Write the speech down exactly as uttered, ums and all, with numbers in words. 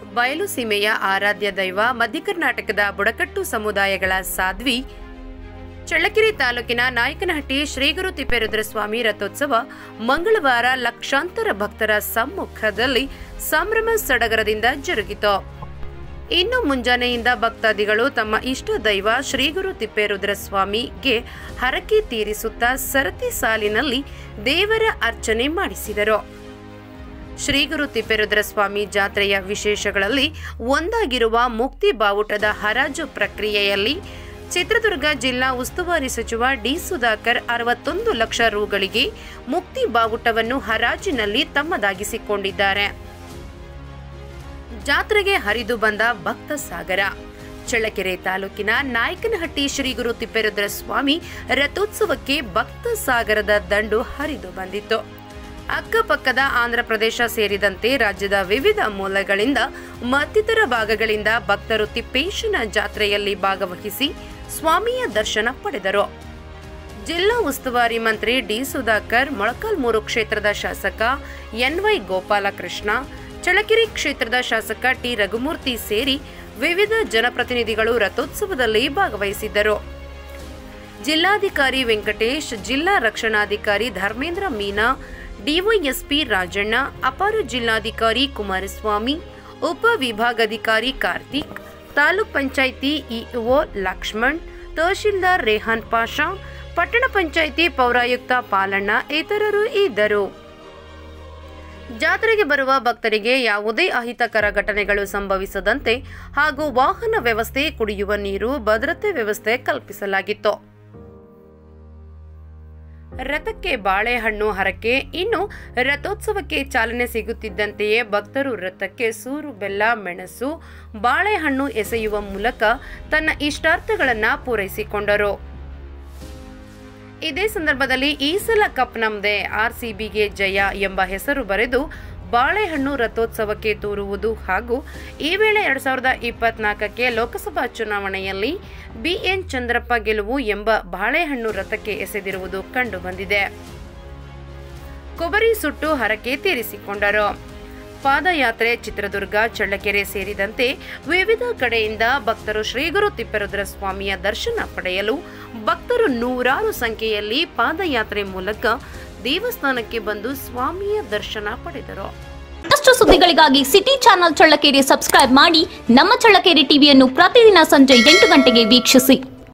ಬಯಲು ಸೀಮೆಯ ಆರಾಧ್ಯ ದೈವ ಮಧ್ಯ ಕರ್ನಾಟಕದ ಬುಡಕಟ್ಟು ಸಮುದಾಯಗಳ ಸಾಧ್ವಿ ಚಳ್ಳಕೆರೆ ತಾಲೂಕಿನ ನಾಯಕನಹಟ್ಟಿ ಶ್ರೀ ಗುರು ತಿಪ್ಪೇರುದ್ರಸ್ವಾಮಿ ರಥೋತ್ಸವ ಮಂಗಳವಾರ ಲಕ್ಷಾಂತರ ಭಕ್ತರ ಸಮ್ಮುಖದಲ್ಲಿ ಸಂಭ್ರಮ ಸಡಗರದಿಂದ ಜರುಗಿತು. ಇನ್ನು ಮುಂಜಾನೆಯಿಂದ ಭಕ್ತಾದಿಗಳು ತಮ್ಮ ಇಷ್ಟ ದೈವ ಶ್ರೀ ಗುರು ತಿಪ್ಪೇರುದ್ರಸ್ವಾಮಿಗೆ ಹರಕೆ ತೀರಿಸುತ್ತಾ ಸರತಿ ಸಾಲಿನಲ್ಲಿ ದೇವರ ಅರ್ಚನೆ ಮಾಡಿಸಿದರು. ಶ್ರೀ ಗುರು ತಿಪ್ಪೇರುದ್ರಸ್ವಾಮಿ ಜಾತ್ರೆಯ ವಿಶೇಷಗಳಲ್ಲಿ ಒಂದಾಗಿರುವ ಮುಕ್ತಿ ಬಾವುಟದ ಹರಾಜು ಪ್ರಕ್ರಿಯೆಯಲ್ಲಿ ಚಿತ್ರದುರ್ಗ ಜಿಲ್ಲಾ ಉಸ್ತುವಾರಿ ಸಚಿವ ಡಿ ಸುಧಾಕರ್ ಅರವತ್ತೊಂದು ಲಕ್ಷ ರುಗಳಿಗೆ ಮುಕ್ತಿ ಬಾವುಟವನ್ನು ಹರಾಜಿನಲ್ಲಿ ತಮ್ಮದಾಗಿಸಿಕೊಂಡಿದ್ದಾರೆ. ಜಾತ್ರೆಗೆ ಹರಿದು ಬಂದ ಭಕ್ತ ಸಾಗರ. ಚಳ್ಳಕೆರೆ ತಾಲೂಕಿನ ನಾಯಕನಹಟ್ಟಿ ಶ್ರೀ ಗುರು ತಿಪ್ಪೇರುದ್ರಸ್ವಾಮಿ ರಥೋತ್ಸವಕ್ಕೆ ಭಕ್ತ ಸಾಗರದ ದಂಡು ಹರಿದು ಬಂದಿತ್ತು. ಅಕ್ಕಪಕ್ಕದ ಆಂಧ್ರಪ್ರದೇಶ ಸೇರಿದಂತೆ ರಾಜ್ಯದ ವಿವಿಧ ಮೂಲೆಗಳಿಂದ ಮತ್ತಿತರ ಭಾಗಗಳಿಂದ ಭಕ್ತರು ತಿಪ್ಪೇಶನ ಜಾತ್ರೆಯಲ್ಲಿ ಭಾಗವಹಿಸಿ ಸ್ವಾಮಿಯ ದರ್ಶನ ಪಡೆದರು. ಜಿಲ್ಲಾ ಉಸ್ತುವಾರಿ ಮಂತ್ರಿ ಡಿ ಸುಧಾಕರ್, ಮೊಳಕಾಲ್ಮೂರು ಕ್ಷೇತ್ರದ ಶಾಸಕ ಎನ್ ವೈ ಗೋಪಾಲಕೃಷ್ಣ, ಚಳ್ಳಕೆರೆ ಕ್ಷೇತ್ರದ ಶಾಸಕ ಟಿ ರಘುಮೂರ್ತಿ ಸೇರಿ ವಿವಿಧ ಜನಪ್ರತಿನಿಧಿಗಳು ರಥೋತ್ಸವದಲ್ಲಿ ಭಾಗವಹಿಸಿದ್ದರು. ಜಿಲ್ಲಾಧಿಕಾರಿ ವೆಂಕಟೇಶ್, ಜಿಲ್ಲಾ ರಕ್ಷಣಾಧಿಕಾರಿ ಧರ್ಮೇಂದ್ರ ಮೀನಾ, ಡಿವೈಎಸ್ಪಿ ರಾಜಣ್ಣ, ಅಪರ ಜಿಲ್ಲಾಧಿಕಾರಿ ಕುಮಾರಸ್ವಾಮಿ, ಉಪ ವಿಭಾಗಾಧಿಕಾರಿ ಕಾರ್ತಿಕ್, ತಾಲೂಕ್ ಪಂಚಾಯಿತಿ ಇಒ ಲಕ್ಷ್ಮಣ್, ತಹಶೀಲ್ದಾರ್ ರೇಹಾನ್ ಪಾಷಾ, ಪಟ್ಟಣ ಪಂಚಾಯಿತಿ ಪೌರಾಯುಕ್ತ ಪಾಲಣ್ಣ ಇತರರು ಇದ್ದರು. ಜಾತ್ರೆಗೆ ಬರುವ ಭಕ್ತರಿಗೆ ಯಾವುದೇ ಅಹಿತಕರ ಘಟನೆಗಳು ಸಂಭವಿಸದಂತೆ ಹಾಗೂ ವಾಹನ ವ್ಯವಸ್ಥೆ, ಕುಡಿಯುವ ನೀರು, ಭದ್ರತೆ ವ್ಯವಸ್ಥೆ ಕಲ್ಪಿಸಲಾಗಿತ್ತು. ರಥಕ್ಕೆ ಬಾಳೆಹಣ್ಣು ಹರಕೆ. ಇನ್ನು ರಥೋತ್ಸವಕ್ಕೆ ಚಾಲನೆ ಸಿಗುತ್ತಿದ್ದಂತೆಯೇ ಭಕ್ತರು ರಥಕ್ಕೆ ಸೂರು ಬೆಲ್ಲ, ಮೆಣಸು, ಬಾಳೆಹಣ್ಣು ಎಸೆಯುವ ಮೂಲಕ ತನ್ನ ಇಷ್ಟಾರ್ಥಗಳನ್ನು ಪೂರೈಸಿಕೊಂಡರು. ಇದೇ ಸಂದರ್ಭದಲ್ಲಿ ಈ ಸಲ ಕಪ್ ನಮ್ದೆ, ಆರ್ಸಿಬಿಗೆ ಜಯ ಎಂಬ ಹೆಸರು ಬರೆದು ಬಾಳೆಹಣ್ಣು ರಥೋತ್ಸವಕ್ಕೆ ತೂರುವುದು ಹಾಗೂ ಈ ವೇಳೆ ಎರಡ್ ಸಾವಿರದ ಇಪ್ಪತ್ನಾಲ್ಕಕ್ಕೆ ಲೋಕಸಭಾ ಚುನಾವಣೆಯಲ್ಲಿ ಬಿಎನ್ ಚಂದ್ರಪ್ಪ ಗೆಲುವು ಎಂಬ ಬಾಳೆಹಣ್ಣು ರಥಕ್ಕೆ ಎಸೆದಿರುವುದು ಕಂಡು ಬಂದಿದೆ. ಕೊಬ್ಬರಿ ಸುಟ್ಟು ಹರಕೆ ತೀರಿಸಿಕೊಂಡರು. ಪಾದಯಾತ್ರೆ ಚಿತ್ರದುರ್ಗ, ಚಳ್ಳಕೆರೆ ಸೇರಿದಂತೆ ವಿವಿಧ ಕಡೆಯಿಂದ ಭಕ್ತರು ಶ್ರೀ ಗುರು ತಿಪ್ಪೇರುದ್ರಸ್ವಾಮಿಯ ದರ್ಶನ ಪಡೆಯಲು ಭಕ್ತರು ನೂರಾರು ಸಂಖ್ಯೆಯಲ್ಲಿ ಪಾದಯಾತ್ರೆ ಮೂಲಕ ದೇವಸ್ಥಾನಕ್ಕೆ ಬಂದು ಸ್ವಾಮಿಯ ದರ್ಶನ ಪಡೆದರು. ಮತ್ತಷ್ಟು ಸುದ್ದಿಗಳಿಗಾಗಿ ಸಿಟಿ ಚಾನೆಲ್ ಚಳ್ಳಕೆರೆ ಸಬ್ಸ್ಕ್ರೈಬ್ ಮಾಡಿ. ನಮ್ಮ ಚಳ್ಳಕೆರೆ ಟಿವಿಯನ್ನು ಪ್ರತಿದಿನ ಸಂಜೆ ಎಂಟು ಗಂಟೆಗೆ ವೀಕ್ಷಿಸಿ.